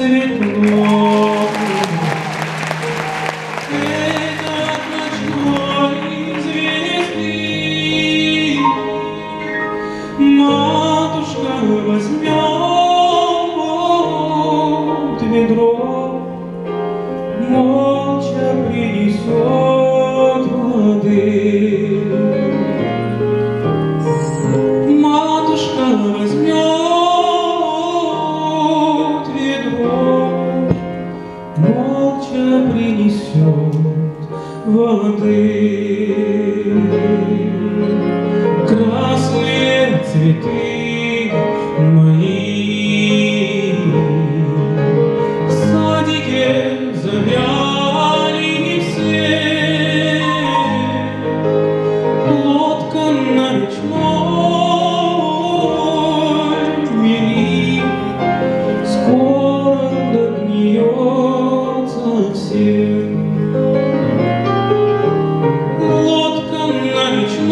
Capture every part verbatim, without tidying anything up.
светло. Этот ночной звезды матушка возьмет ведро, молча принесет воды. Матушка возьмет ведро, молча принесет воды. Красные цветы мои в садике завяли все. Лодка на речной мели скоро догниет совсем. Лодка на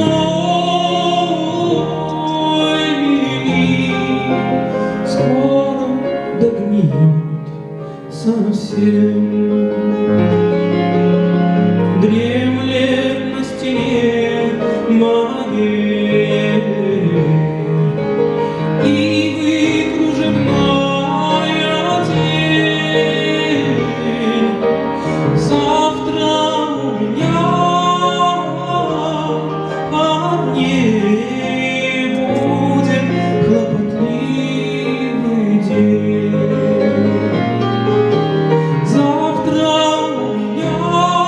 речной мели скоро догниет совсем. Дремлет на стене моей ивы кружевная тень. Завтра у меня от ней будет хлопотливый день. Завтра у меня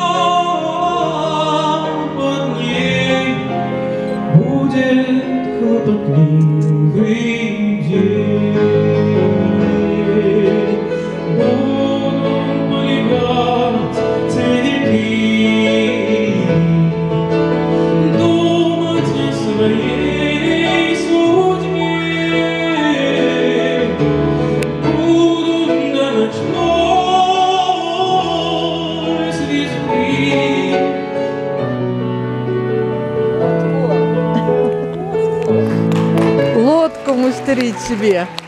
под ней будет хлопотливый день. Будут поливать цветы, думать о своей судьбе. Будут до ночной звезды. Лодку мастерить себе.